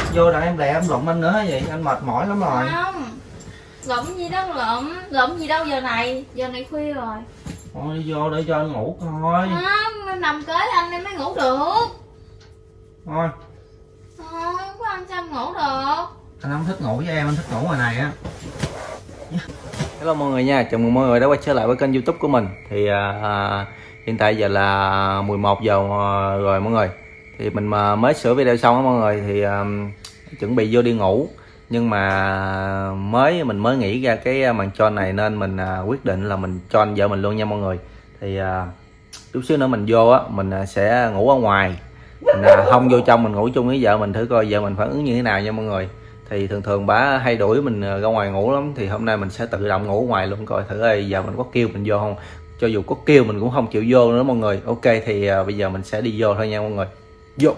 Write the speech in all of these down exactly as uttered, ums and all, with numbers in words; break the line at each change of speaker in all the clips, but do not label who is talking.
Vô đặng em lẹ em lụm anh nữa hả vậy? Anh mệt mỏi lắm rồi.
Không. Lụm gì đâu lụm, lụm gì đâu giờ này, giờ này khuya rồi.
Thôi đi vô để cho anh ngủ coi.
Không, em nằm kế anh em mới ngủ được.
Thôi.
Thôi, không có anh sao em ngủ được.
Anh không thích ngủ với em, anh thích ngủ ngoài này á. Hello mọi người nha, chào mừng mọi người đã quay trở lại với kênh YouTube của mình. Thì à, hiện tại giờ là mười một giờ rồi mọi người. Thì mình mà mới sửa video xong á mọi người, thì à, chuẩn bị vô đi ngủ. Nhưng mà mới mình mới nghĩ ra cái màn tròn này nên mình à, quyết định là mình tròn vợ mình luôn nha mọi người. Thì à, chút xíu nữa mình vô á, mình sẽ ngủ ở ngoài. Mình à, không vô trong mình ngủ chung với vợ mình thử coi vợ mình phản ứng như thế nào nha mọi người. Thì thường thường bà hay đuổi mình ra ngoài ngủ lắm, thì hôm nay mình sẽ tự động ngủ ngoài luôn coi thử ơi giờ mình có kêu mình vô không. Cho dù có kêu mình cũng không chịu vô nữa mọi người. Ok thì uh, bây giờ mình sẽ đi vô thôi nha mọi người. Vô.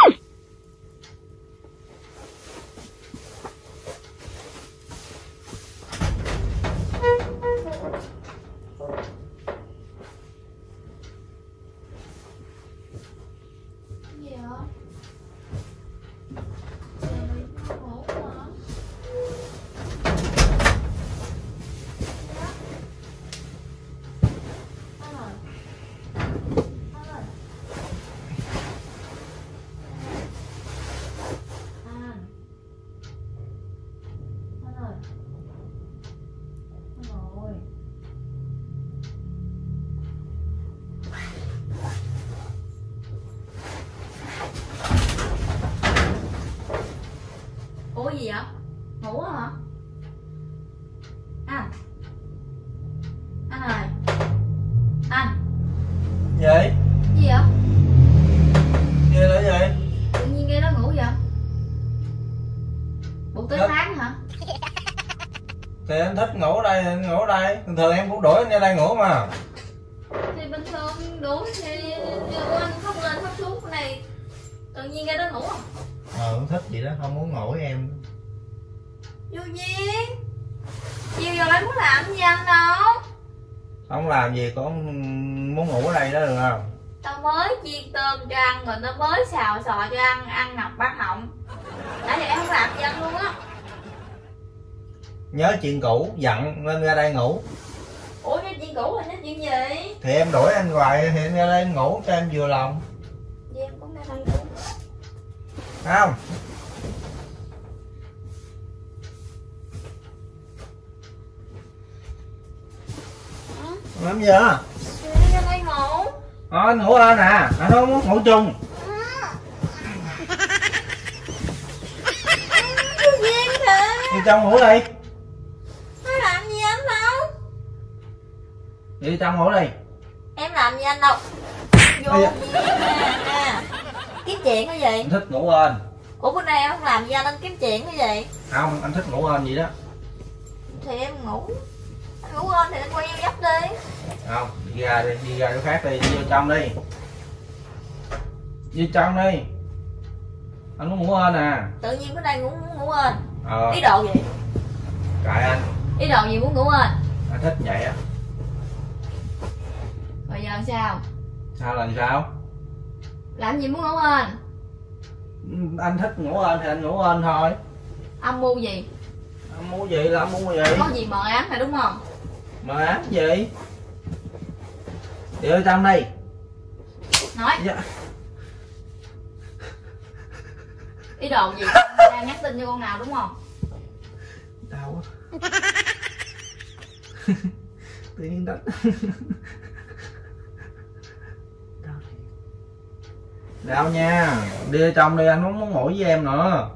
Ủa gì vậy? Ngủ hả? Anh Anh ơi. Anh
Vậy?
gì vậy?
Gì là vậy?
Tự nhiên nghe nó ngủ vậy? Bụng tới tháng hả?
Thì anh thích ngủ ở đây thì anh ngủ ở đây. Thường thường em cũng đuổi anh ra đây ngủ mà.
Thì bình thường đuổi thì anh không lên không xuống cái này. Tự nhiên nghe nó ngủ không?
Ờ không thích gì đó, không muốn ngủ với em.
Vô duyên. Chiều giờ lại muốn làm gì anh đâu?
Không làm gì con muốn ngủ ở đây đó được không?
Tao mới chiên tôm cho ăn rồi, tao mới xào sò cho ăn, ăn nọc bát họng. Nãy giờ em không làm gì ăn luôn á.
Nhớ chuyện cũ, giận nên ra đây ngủ.
Ủa cái chuyện cũ là cái chuyện gì?
Thì em đuổi anh hoài thì anh ra đây ngủ cho em vừa lòng.
Vậy em cũng ra đây luôn.
Không? Làm gì vậy?
Thì ra đây ngủ.
Ờ anh ngủ lên à, anh không muốn ngủ chung.
Vô duyên kìa.
Đi trong ngủ đi.
Nó làm gì anh đâu?
Đi trong ngủ đi.
Em làm gì anh đâu? Vô
Ây da.
duyên nè nè. Kiếm chuyện cái gì?
Anh thích ngủ lên.
Ủa bữa nay em không làm gì anh, anh kiếm chuyện cái gì?
Không, anh thích ngủ lên vậy đó.
Thì em ngủ. Anh ngủ lên thì anh quay vô dấp đi.
Không, đi ra đi, đi ra chỗ khác đi, đi vô trong đi. Vô trong đi. Anh muốn ngủ lên à.
Tự nhiên bữa nay ngủ muốn ngủ lên.
Ờ.
Ý đồ gì?
Kệ anh.
Ý đồ gì muốn ngủ lên?
Anh thích vậy á.
Rồi giờ sao?
Sao là sao?
Làm gì muốn ngủ lên?
Anh thích ngủ lên thì anh ngủ lên thôi.
Âm mưu gì?
Anh muốn gì là anh muốn gì?
Có gì mờ ám này đúng không?
Mà ám gì? Đi vô trong đi.
Nói.
Dạ.
Ý đồ gì? Đang nhắn tin cho con nào đúng không?
Đau quá. Tự nhiên đánh. Đau thiệt. Đau nha. Đi vô trong đi, anh không muốn ngủ với em nữa.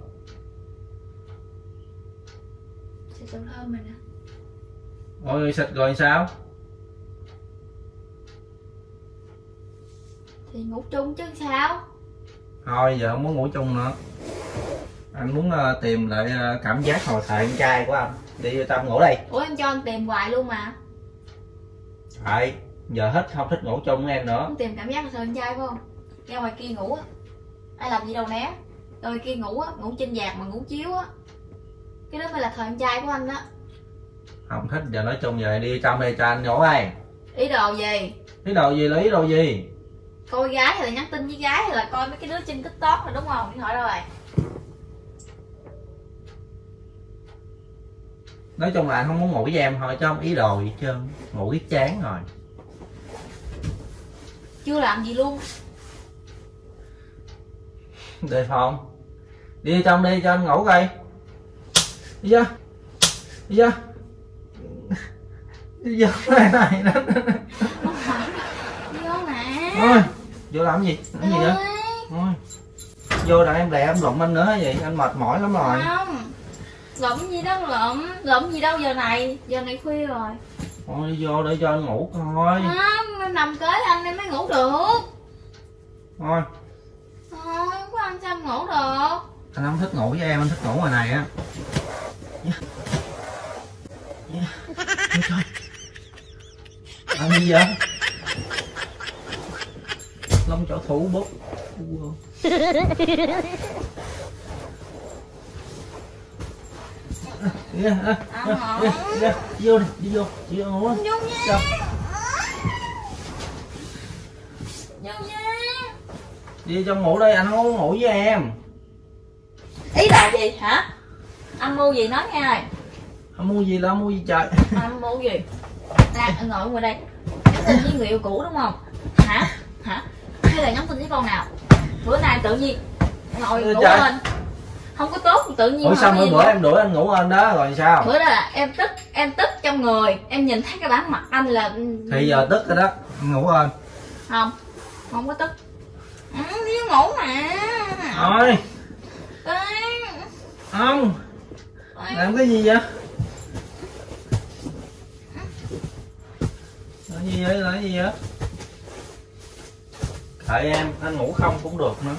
Xịt dầu thơm rồi nè.
Ôi xịt rồi sao?
Thì ngủ chung chứ sao?
Thôi giờ không muốn ngủ chung nữa. Anh muốn uh, tìm lại uh, cảm giác hồi thời con trai của anh. Đi vô trong ngủ đi.
Ủa em cho anh tìm hoài luôn mà.
Đấy, giờ thích không thích ngủ chung với em nữa.
Không tìm cảm giác là thời con trai phải không? Ra ngoài kia ngủ á, ai làm gì đâu né. Rồi kia ngủ á, ngủ trên vạt mà ngủ chiếu á. Cái đó mới là thời con trai của anh á.
Không thích giờ nói chung giờ đi vô trong đây cho anh ngủ đây.
Ý đồ gì?
Ý đồ gì là ý đồ gì?
Coi gái hay là nhắn tin với gái hay là coi mấy cái đứa trên TikTok rồi đúng không? Điện thoại đâu rồi?
Nói chung là anh không muốn ngủ với em thôi chứ không ý đồ gì hết trơn, ngủ biết chán rồi.
Chưa làm gì luôn.
Đề phòng. Đi vô trong đi cho anh ngủ coi. Đi vô. Đi vô. Đi vô này này đó.
Vô nè.
Thôi, vô làm gì? Làm gì vậy? Thôi. Vô đợi em đè em lụm anh nữa vậy, anh mệt mỏi lắm rồi.
Không. Lụm gì đâu lụm, lụm gì đâu giờ này, giờ này khuya rồi.
Thôi đi vô để cho anh ngủ coi.
Không, em nằm kế anh em mới ngủ được.
Thôi.
Thôi, không có anh sao em ngủ được.
Anh không thích ngủ với em, anh thích ngủ ngoài này á. Yeah. Yeah. Ôi trời. Làm gì vậy? Lông chỗ thủ bút. Yeah, yeah, yeah, yeah. Đi vô đi, đi vô, đi vô ngủ.
Vô nha. Vô nha.
Đi trong ngủ đây, anh không muốn ngủ với em.
Ý là gì hả? Anh mua gì nói nghe.
Không mua gì đâu, mua gì trời.
Anh mua gì? Nè, anh ngồi ngoài đây. Nhắn tin với người yêu cũ đúng không? Hả? Hả? Hay là nhắn tin với con nào? Bữa nay tự nhiên ngồi
Ê,
ngủ
trời.
lên. Không có tốt tự nhiên.
Ủa sao bữa bữa
đó.
em đuổi anh ngủ anh đó rồi sao?
Bữa đó là em tức, em tức trong người. Em nhìn thấy cái bản mặt anh là.
Thì giờ tức rồi đó, anh ngủ anh.
Không, không có tức. Ừ, đi ngủ mà.
Thôi.
Ê.
Không.
Ê.
Làm cái gì vậy? Làm gì vậy? Làm gì vậy? Đợi em, anh ngủ không cũng được nữa.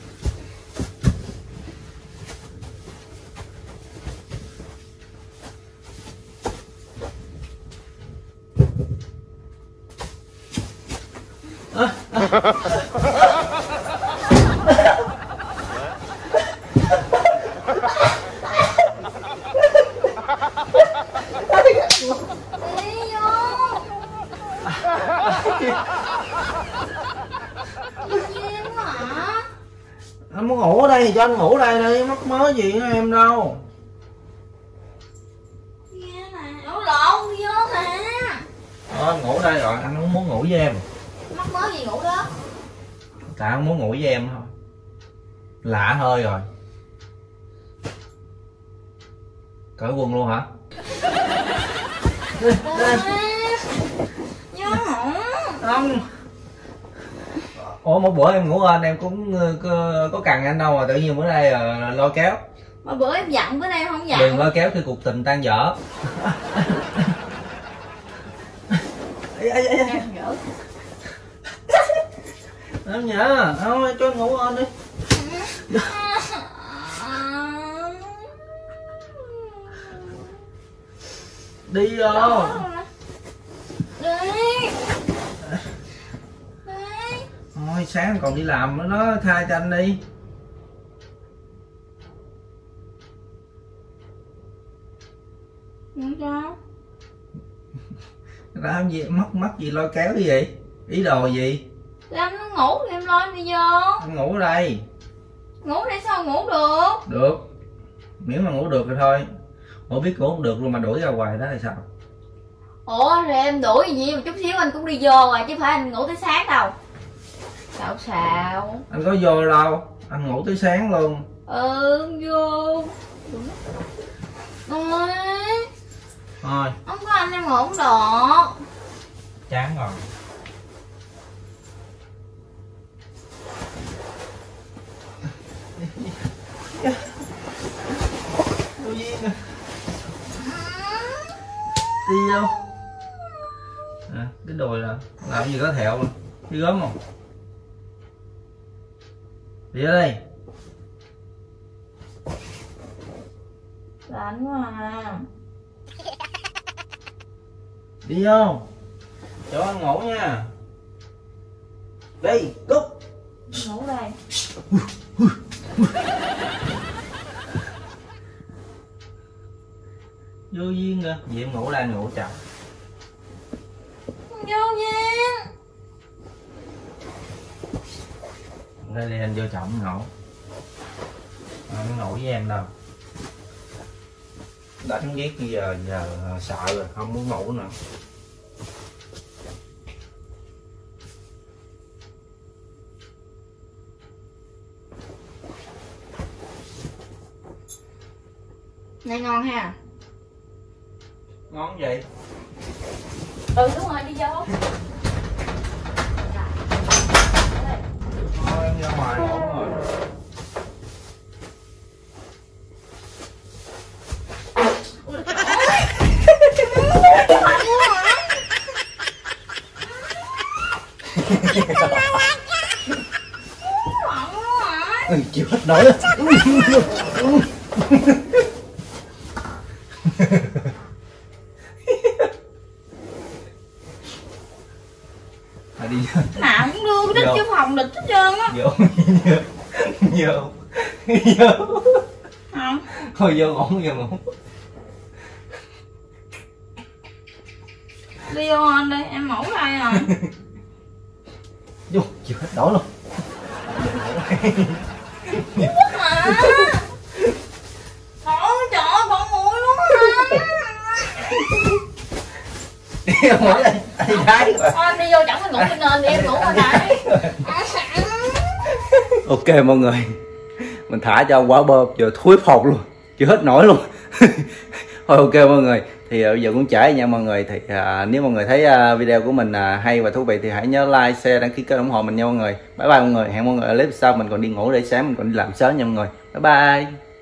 À, à. Anh muốn ngủ ở đây thì cho anh ngủ ở đây đi, mắc mớ gì với em đâu.
Nghe nè, ủa lộn đi vô nè.
Thôi anh ngủ ở đây rồi, anh không muốn ngủ với em.
Mắc mớ gì ngủ đó.
Tại anh muốn ngủ với em thôi. Lạ hơi rồi. Cởi quần luôn hả?
Vô ngủ.
Không. Ủa một bữa em ngủ anh em cũng có, có cần anh đâu mà tự nhiên bữa nay là lôi kéo.
Mà bữa em giận bữa nay em không giận.
Đừng lôi kéo khi cuộc tình tan vỡ. Ê, ê, ê, ê. Em nhớ, thôi cho anh ngủ anh đi. Đi vô.
Đi.
Thôi sáng còn đi làm nó tha cho anh đi.
Không sao.
Làm gì mắc mắc gì lôi kéo cái gì? Ý đồ gì?
Thì anh nó ngủ thì em lôi đi vô.
Anh ngủ ở đây.
Ngủ để sao ngủ được?
Được. Miễn mà ngủ được thì thôi. Ủa biết ngủ không được luôn mà đuổi ra ngoài đó là sao?
Ủa rồi em đuổi gì một chút xíu anh cũng đi vô rồi chứ phải anh ngủ tới sáng đâu. Sao sao?
Anh có vô đâu. Anh ngủ tới sáng luôn.
Ừ vô. Ôi.
Thôi.
Không có anh em ngủ không được.
Chán rồi. Đi vô. À, cái đùi là làm gì có thẹo mà. Đi gớm không? Đi vô đây.
Lạnh quá à.
Đi vô. Cho anh ngủ nha. Đi, cút.
Ngủ đây.
Vô duyên kìa. Vì em ngủ đây ngủ chồng.
Vô duyên.
Đây đi anh vô trọng ngủ. Anh không ngủ với em đâu. Đánh ghét bây giờ giờ sợ rồi không muốn ngủ nữa.
Này ngon ha.
Ngon vậy?
Ừ đúng rồi, đi vô.
Thôi em ra ngoài ngủ rồi. Ừ, chịu hết nổi á. À, đi vô.
Nào cũng đưa cái đít vô phòng địch hết trơn á.
Vô vô vô
Không.
thôi vô ngủ vô ngủ.
Đi vô anh đi, em mổ đây rồi.
Vô chịu hết nổi luôn.
Quất mà. Trời trời ơi, con mùi luôn á.
Đi ngủ đây, đi đáy rồi.
Thôi đi vô chẳng phải ngủ trên nền đi, em ngủ ở đây.
Ok mọi người, mình thả cho quả bơ giờ thúi phồng luôn, chưa hết nổi luôn. Thôi ok mọi người, thì bây giờ cũng trễ nha mọi người. Thì à, nếu mọi người thấy à, video của mình à, hay và thú vị thì hãy nhớ like, share, đăng ký kênh ủng hộ mình nha mọi người. Bye bye mọi người, hẹn mọi người ở clip sau. Mình còn đi ngủ để sáng mình còn đi làm sớm nha mọi người. Bye bye.